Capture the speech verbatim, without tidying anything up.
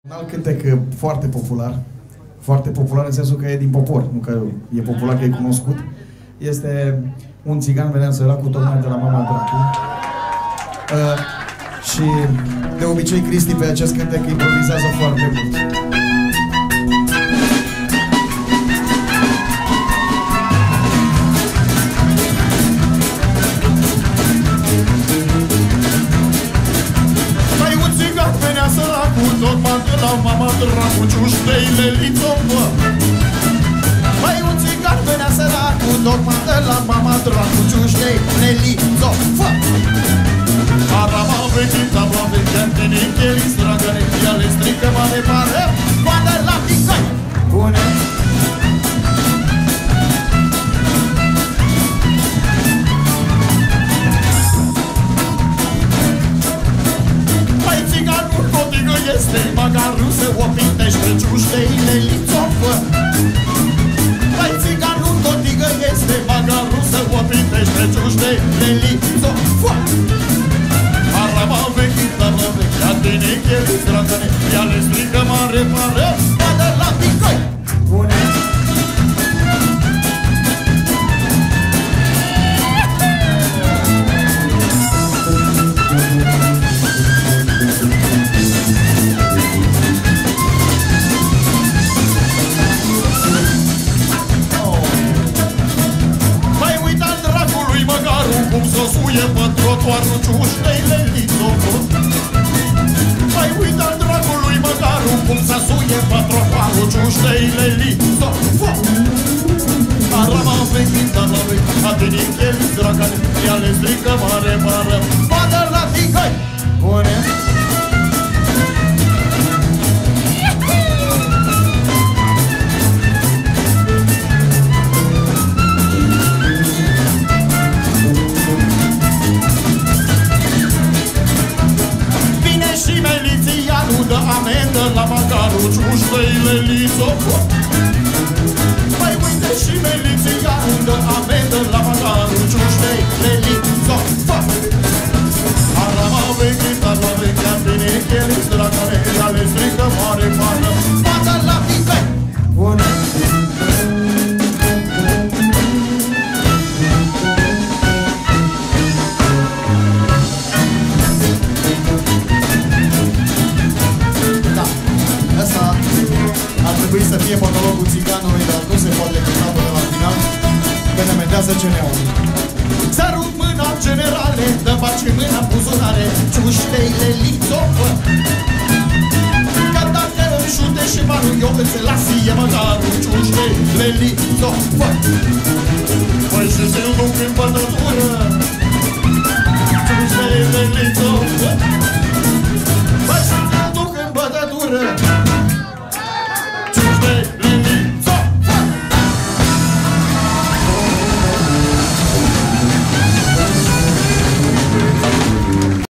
Un alt cântec foarte popular, foarte popular în sensul că e din popor, nu că e popular că e cunoscut. Este un țigan venea săracul tocmai de la Mama Dracu. Uh, și de obicei Cristi pe acest cântec improvizează foarte mult. Tocmai de la Mama Dracu, ciușteile lițovă. Păi un țigan venea săracul, tocmai de la Mama Dracu, ciușteile lițovă. Arama vechit, abla vecheam, tinicheli, stragăne, ea le strică mare mare, poate la picăi. Bune! Este magarul se opintește, ciușteile lițovă. Păi țiganul totigă este, magarul se opintește, ciușteile lițovă. Arama vechită, mă vechea, tinicheli, stragăne, ea le strică mare, mare, poate la picăi. Bune! Suie pe trotuarul ciușteile lițovă. Mai uita-l dragului măgarul cum să suie pe trotuarul ciușteile lițovă. Arama vechită la vechi, a tinicheli dragane, ea le strică mare, mare, poate la ticăi. Bune! Amendă la magarul ciușteile lițovă. Mai uite și milițianul dă amendă la magarul ciușteile lițovă. Arama vechită la vechea, tinicheli stragane, ea le strică mare, mare, poate la picăi. Bune! Trebuie să fie monologul țiganului, dar nu se poate cânta până la final, că ne amendează C N U-ul. Sărut mâna generale, dă face mâna buzunare, ciușteile lițovă. Că dacă îmi șute și marul, eu îți las, e măgarul ciușteile lițovă.